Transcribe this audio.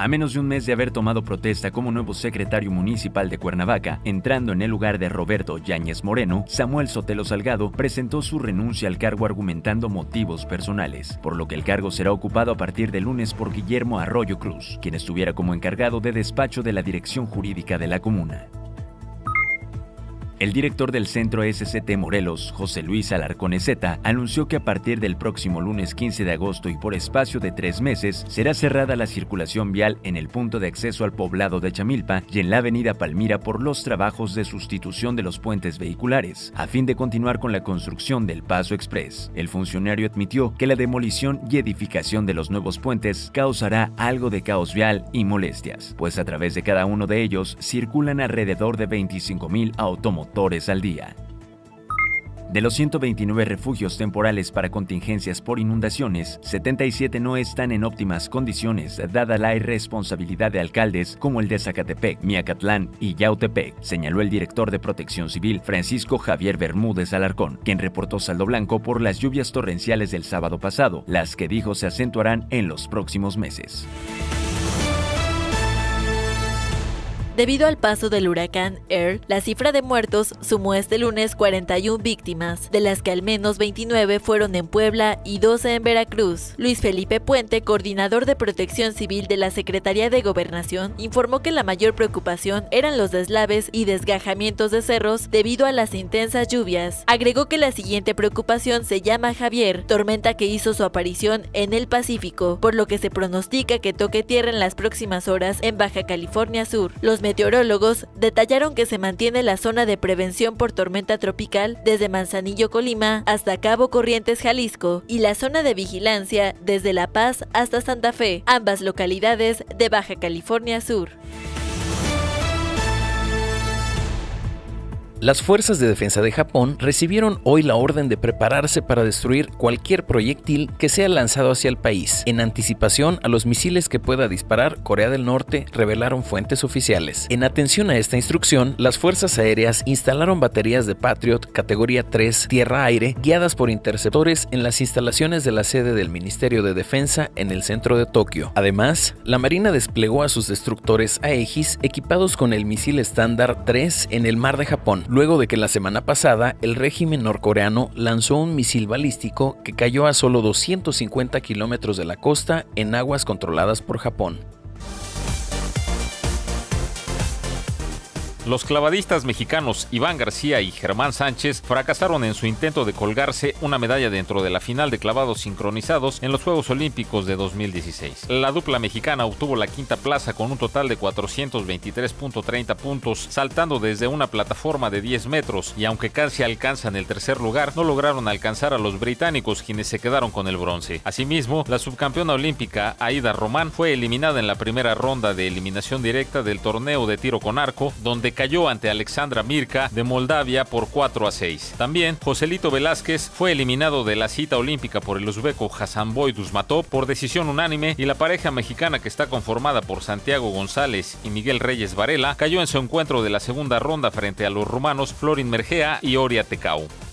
A menos de un mes de haber tomado protesta como nuevo secretario municipal de Cuernavaca, entrando en el lugar de Roberto Yáñez Moreno, Samuel Sotelo Salgado presentó su renuncia al cargo argumentando motivos personales, por lo que el cargo será ocupado a partir del lunes por Guillermo Arroyo Cruz, quien estuviera como encargado de despacho de la dirección jurídica de la comuna. El director del Centro SCT Morelos, José Luis Alarcón Ezeta, anunció que a partir del próximo lunes 15 de agosto y por espacio de 3 meses, será cerrada la circulación vial en el punto de acceso al poblado de Chamilpa y en la avenida Palmira por los trabajos de sustitución de los puentes vehiculares, a fin de continuar con la construcción del Paso Express. El funcionario admitió que la demolición y edificación de los nuevos puentes causará algo de caos vial y molestias, pues a través de cada uno de ellos circulan alrededor de 25,000 automotores al día. De los 129 refugios temporales para contingencias por inundaciones, 77 no están en óptimas condiciones, dada la irresponsabilidad de alcaldes como el de Zacatepec, Miacatlán y Yautepec, señaló el director de Protección Civil, Francisco Javier Bermúdez Alarcón, quien reportó saldo blanco por las lluvias torrenciales del sábado pasado, las que dijo se acentuarán en los próximos meses. Debido al paso del huracán Earl, la cifra de muertos sumó este lunes 41 víctimas, de las que al menos 29 fueron en Puebla y 12 en Veracruz. Luis Felipe Puente, coordinador de Protección Civil de la Secretaría de Gobernación, informó que la mayor preocupación eran los deslaves y desgajamientos de cerros debido a las intensas lluvias. Agregó que la siguiente preocupación se llama Javier, tormenta que hizo su aparición en el Pacífico, por lo que se pronostica que toque tierra en las próximas horas en Baja California Sur. Los meteorólogos detallaron que se mantiene la zona de prevención por tormenta tropical desde Manzanillo, Colima, hasta Cabo Corrientes, Jalisco, y la zona de vigilancia desde La Paz hasta Santa Fe, ambas localidades de Baja California Sur. Las fuerzas de defensa de Japón recibieron hoy la orden de prepararse para destruir cualquier proyectil que sea lanzado hacia el país, en anticipación a los misiles que pueda disparar Corea del Norte, revelaron fuentes oficiales. En atención a esta instrucción, las fuerzas aéreas instalaron baterías de Patriot categoría 3 tierra-aire guiadas por interceptores en las instalaciones de la sede del Ministerio de Defensa en el centro de Tokio. Además, la Marina desplegó a sus destructores Aegis equipados con el misil estándar 3 en el mar de Japón, luego de que la semana pasada el régimen norcoreano lanzó un misil balístico que cayó a solo 250 kilómetros de la costa en aguas controladas por Japón. Los clavadistas mexicanos Iván García y Germán Sánchez fracasaron en su intento de colgarse una medalla dentro de la final de clavados sincronizados en los Juegos Olímpicos de 2016. La dupla mexicana obtuvo la quinta plaza con un total de 423.30 puntos, saltando desde una plataforma de 10 metros, y aunque casi alcanzan el tercer lugar, no lograron alcanzar a los británicos, quienes se quedaron con el bronce. Asimismo, la subcampeona olímpica Aida Román fue eliminada en la primera ronda de eliminación directa del torneo de tiro con arco, donde cayó ante Alexandra Mirka de Moldavia por 4-6. También Joselito Velázquez fue eliminado de la cita olímpica por el uzbeco Hasanboy Dusmatov por decisión unánime, y la pareja mexicana, que está conformada por Santiago González y Miguel Reyes Varela, cayó en su encuentro de la segunda ronda frente a los rumanos Florin Mergea y Oria Tecau.